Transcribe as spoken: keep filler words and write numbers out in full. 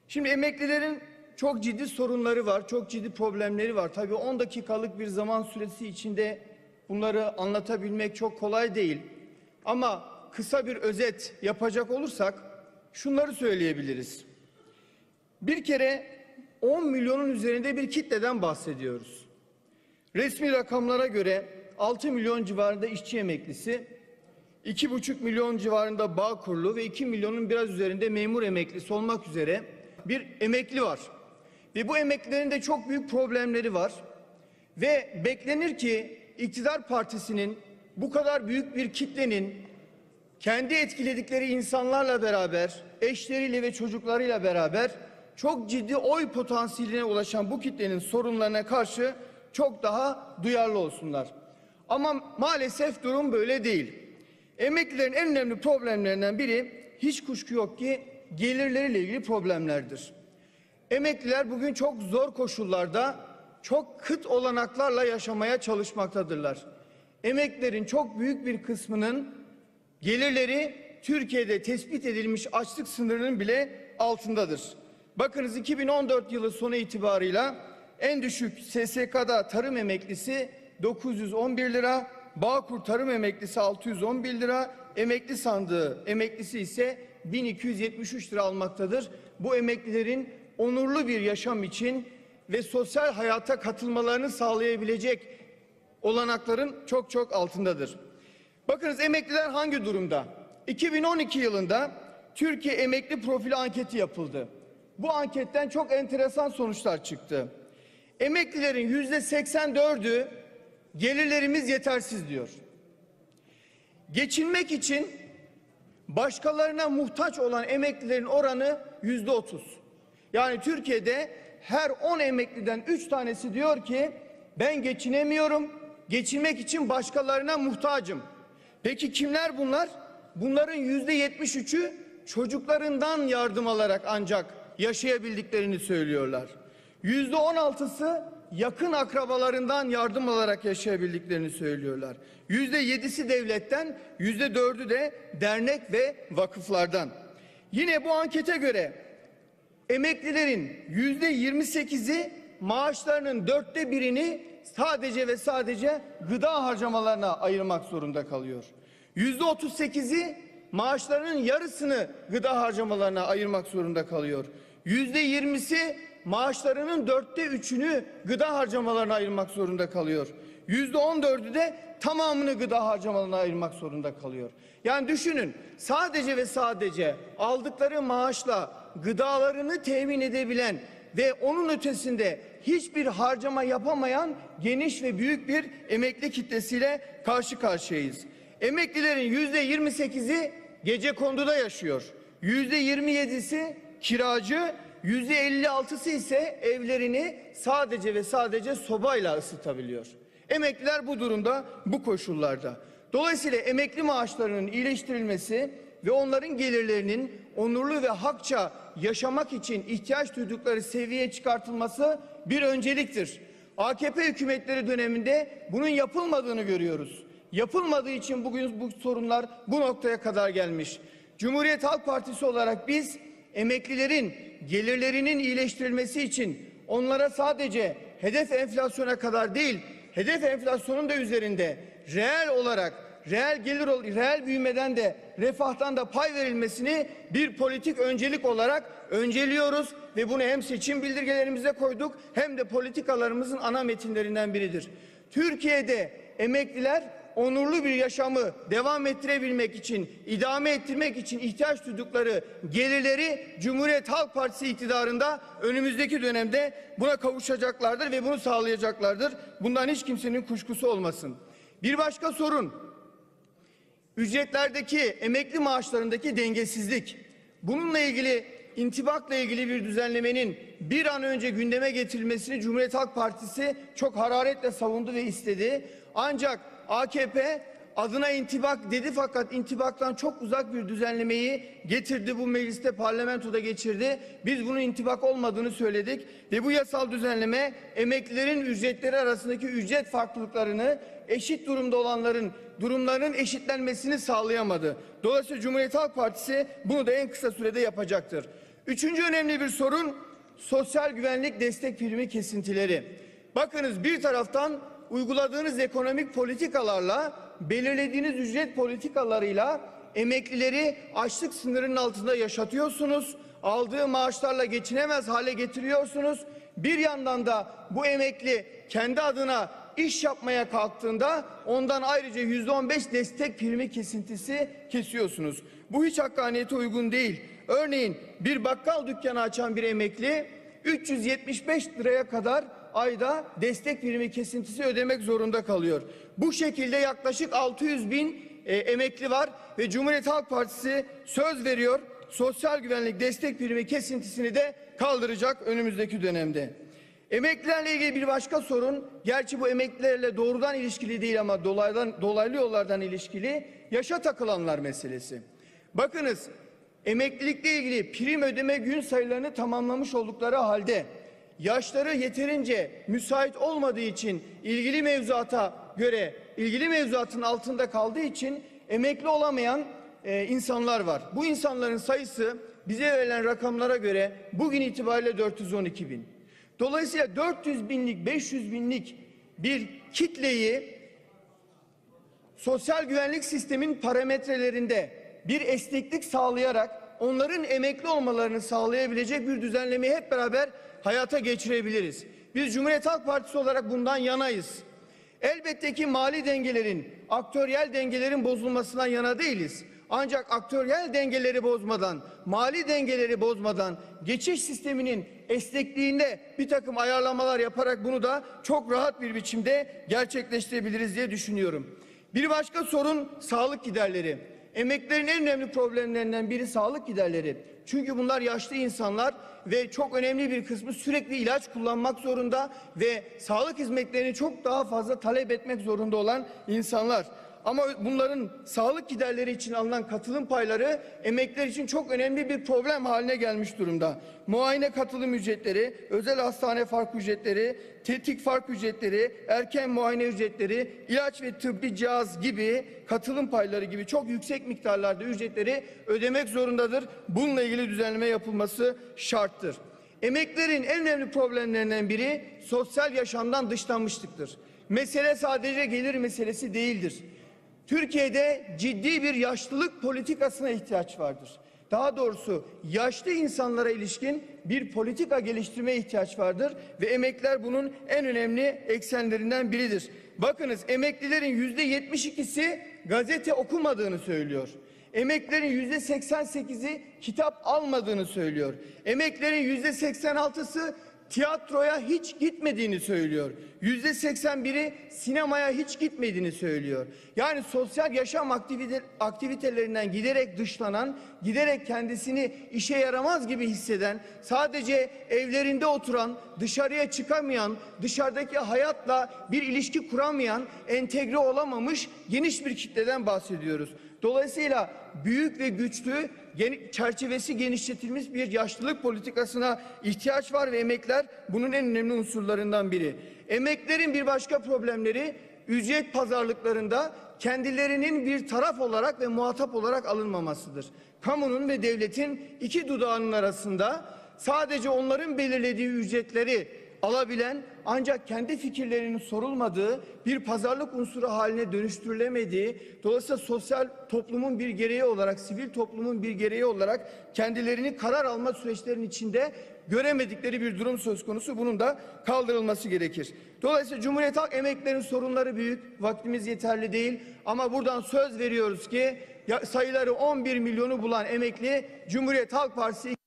Şimdi emeklilerin çok ciddi sorunları var, çok ciddi problemleri var. Tabii on dakikalık bir zaman süresi içinde bunları anlatabilmek çok kolay değil. Ama kısa bir özet yapacak olursak şunları söyleyebiliriz. Bir kere on milyonun üzerinde bir kitleden bahsediyoruz. Resmi rakamlara göre altı milyon civarında işçi emeklisi, iki buçuk milyon civarında Bağkurlu ve iki milyonun biraz üzerinde memur emeklisi olmak üzere bir emekli var. Ve bu emeklilerin de çok büyük problemleri var. Ve beklenir ki iktidar partisinin bu kadar büyük bir kitlenin kendi etkiledikleri insanlarla beraber, eşleriyle ve çocuklarıyla beraber çok ciddi oy potansiyeline ulaşan bu kitlenin sorunlarına karşı çok daha duyarlı olsunlar. Ama maalesef durum böyle değil. Emeklilerin en önemli problemlerinden biri hiç kuşku yok ki gelirleriyle ilgili problemlerdir. Emekliler bugün çok zor koşullarda, çok kıt olanaklarla yaşamaya çalışmaktadırlar. Emeklilerin çok büyük bir kısmının gelirleri Türkiye'de tespit edilmiş açlık sınırının bile altındadır. Bakınız iki bin on dört yılı sonu itibarıyla en düşük S S K'da tarım emeklisi dokuz yüz on bir lira, Bağkur tarım emeklisi altı yüz on bir lira, emekli sandığı emeklisi ise bin iki yüz yetmiş üç lira almaktadır. Bu emeklilerin onurlu bir yaşam için ve sosyal hayata katılmalarını sağlayabilecek olanakların çok çok altındadır. Bakınız emekliler hangi durumda? iki bin on iki yılında Türkiye Emekli Profili anketi yapıldı. Bu anketten çok enteresan sonuçlar çıktı. Emeklilerin yüzde seksen dördü gelirlerimiz yetersiz diyor. Geçinmek için başkalarına muhtaç olan emeklilerin oranı yüzde otuz. Yani Türkiye'de her on emekliden üç tanesi diyor ki ben geçinemiyorum, geçinmek için başkalarına muhtacım. Peki kimler bunlar? Bunların yüzde yetmiş üçü çocuklarından yardım alarak ancak yaşayabildiklerini söylüyorlar. Yüzde on altısı yakın akrabalarından yardım alarak yaşayabildiklerini söylüyorlar. Yüzde yedisi devletten, yüzde dördü de dernek ve vakıflardan. Yine bu ankete göre emeklilerin yüzde yirmi sekizi maaşlarının dörtte birini sadece ve sadece gıda harcamalarına ayırmak zorunda kalıyor. Yüzde otuz sekizi maaşlarının yarısını gıda harcamalarına ayırmak zorunda kalıyor. Yüzde yirmisi maaşlarının dörtte üçünü gıda harcamalarına ayırmak zorunda kalıyor. Yüzde on dördü de tamamını gıda harcamalarına ayırmak zorunda kalıyor. Yani düşünün, sadece ve sadece aldıkları maaşla gıdalarını temin edebilen ve onun ötesinde hiçbir harcama yapamayan geniş ve büyük bir emekli kitlesiyle karşı karşıyayız. Emeklilerin yüzde yirmi sekizi gecekonduda yaşıyor. Yüzde yirmi yedisi kiracı, yüzde elli altısı ise evlerini sadece ve sadece sobayla ısıtabiliyor. Emekliler bu durumda, bu koşullarda. Dolayısıyla emekli maaşlarının iyileştirilmesi ve onların gelirlerinin onurlu ve hakça yaşamak için ihtiyaç duydukları seviyeye çıkartılması bir önceliktir. A K P hükümetleri döneminde bunun yapılmadığını görüyoruz. Yapılmadığı için bugün bu sorunlar bu noktaya kadar gelmiş. Cumhuriyet Halk Partisi olarak biz emeklilerin gelirlerinin iyileştirilmesi için onlara sadece hedef enflasyona kadar değil, hedef enflasyonun da üzerinde reel olarak, reel gelir, reel büyümeden de refahtan da pay verilmesini bir politik öncelik olarak önceliyoruz ve bunu hem seçim bildirgelerimize koyduk hem de politikalarımızın ana metinlerinden biridir. Türkiye'de emekliler onurlu bir yaşamı devam ettirebilmek için, idame ettirmek için ihtiyaç duydukları gelirleri Cumhuriyet Halk Partisi iktidarında önümüzdeki dönemde buna kavuşacaklardır ve bunu sağlayacaklardır. Bundan hiç kimsenin kuşkusu olmasın. Bir başka sorun, ücretlerdeki, emekli maaşlarındaki dengesizlik. Bununla ilgili, intibakla ilgili bir düzenlemenin bir an önce gündeme getirilmesini Cumhuriyet Halk Partisi çok hararetle savundu ve istedi. Ancak A K P adına intibak dedi fakat intibaktan çok uzak bir düzenlemeyi getirdi. Bu mecliste, parlamentoda geçirdi. Biz bunun intibak olmadığını söyledik ve bu yasal düzenleme emeklilerin ücretleri arasındaki ücret farklılıklarını, eşit durumda olanların durumlarının eşitlenmesini sağlayamadı. Dolayısıyla Cumhuriyet Halk Partisi bunu da en kısa sürede yapacaktır. Üçüncü önemli bir sorun sosyal güvenlik destek primi kesintileri. Bakınız, bir taraftan uyguladığınız ekonomik politikalarla, belirlediğiniz ücret politikalarıyla emeklileri açlık sınırının altında yaşatıyorsunuz. Aldığı maaşlarla geçinemez hale getiriyorsunuz. Bir yandan da bu emekli kendi adına iş yapmaya kalktığında ondan ayrıca yüzde on beş destek primi kesintisi kesiyorsunuz. Bu hiç hakkaniyete uygun değil. Örneğin bir bakkal dükkanı açan bir emekli üç yüz yetmiş beş liraya kadar ayda destek primi kesintisi ödemek zorunda kalıyor. Bu şekilde yaklaşık altı yüz bin e, emekli var ve Cumhuriyet Halk Partisi söz veriyor, sosyal güvenlik destek primi kesintisini de kaldıracak önümüzdeki dönemde. Emeklilerle ilgili bir başka sorun, gerçi bu emeklilerle doğrudan ilişkili değil ama dolaydan, dolaylı yollardan ilişkili, yaşa takılanlar meselesi. Bakınız, emeklilikle ilgili prim ödeme gün sayılarını tamamlamış oldukları halde yaşları yeterince müsait olmadığı için ilgili mevzuata göre ilgili mevzuatın altında kaldığı için emekli olamayan e, insanlar var. Bu insanların sayısı bize verilen rakamlara göre bugün itibariyle dört yüz on iki bin. Dolayısıyla dört yüz binlik, beş yüz binlik bir kitleyi sosyal güvenlik sistemin parametrelerinde bir esneklik sağlayarak onların emekli olmalarını sağlayabilecek bir düzenlemeyi hep beraber hayata geçirebiliriz. Biz Cumhuriyet Halk Partisi olarak bundan yanayız. Elbette ki mali dengelerin, aktöriyel dengelerin bozulmasından yana değiliz. Ancak aktöriyel dengeleri bozmadan, mali dengeleri bozmadan geçiş sisteminin esnekliğinde bir takım ayarlamalar yaparak bunu da çok rahat bir biçimde gerçekleştirebiliriz diye düşünüyorum. Bir başka sorun sağlık giderleri. Emeklilerin en önemli problemlerinden biri sağlık giderleri. Çünkü bunlar yaşlı insanlar ve çok önemli bir kısmı sürekli ilaç kullanmak zorunda ve sağlık hizmetlerini çok daha fazla talep etmek zorunda olan insanlar. Ama bunların sağlık giderleri için alınan katılım payları emekliler için çok önemli bir problem haline gelmiş durumda. Muayene katılım ücretleri, özel hastane fark ücretleri, tetkik fark ücretleri, erken muayene ücretleri, ilaç ve tıbbi cihaz gibi katılım payları gibi çok yüksek miktarlarda ücretleri ödemek zorundadır. Bununla ilgili düzenleme yapılması şarttır. Emeklilerin en önemli problemlerinden biri sosyal yaşamdan dışlanmışlıktır. Mesele sadece gelir meselesi değildir. Türkiye'de ciddi bir yaşlılık politikasına ihtiyaç vardır. Daha doğrusu yaşlı insanlara ilişkin bir politika geliştirmeye ihtiyaç vardır ve emekliler bunun en önemli eksenlerinden biridir. Bakınız, emeklilerin yüzde yetmiş ikisi gazete okumadığını söylüyor. Emeklilerin yüzde seksen sekizi kitap almadığını söylüyor. Emeklilerin yüzde seksen altısı tiyatroya hiç gitmediğini söylüyor. Yüzde seksen biri sinemaya hiç gitmediğini söylüyor. Yani sosyal yaşam aktivite, aktivitelerinden giderek dışlanan, giderek kendisini işe yaramaz gibi hisseden, sadece evlerinde oturan, dışarıya çıkamayan, dışarıdaki hayatla bir ilişki kuramayan, entegre olamamış geniş bir kitleden bahsediyoruz. Dolayısıyla büyük ve güçlü, çerçevesi genişletilmiş bir yaşlılık politikasına ihtiyaç var ve emekliler bunun en önemli unsurlarından biri. Emeklilerin bir başka problemleri ücret pazarlıklarında kendilerinin bir taraf olarak ve muhatap olarak alınmamasıdır. Kamunun ve devletin iki dudağının arasında sadece onların belirlediği ücretleri alabilen ancak kendi fikirlerinin sorulmadığı bir pazarlık unsuru haline dönüştürülemediği, dolayısıyla sosyal toplumun bir gereği olarak, sivil toplumun bir gereği olarak kendilerini karar alma süreçlerinin içinde göremedikleri bir durum söz konusu. Bunun da kaldırılması gerekir. Dolayısıyla Cumhuriyet Halk emeklilerinin sorunları büyük, vaktimiz yeterli değil ama buradan söz veriyoruz ki sayıları on bir milyonu bulan emekli Cumhuriyet Halk Partisi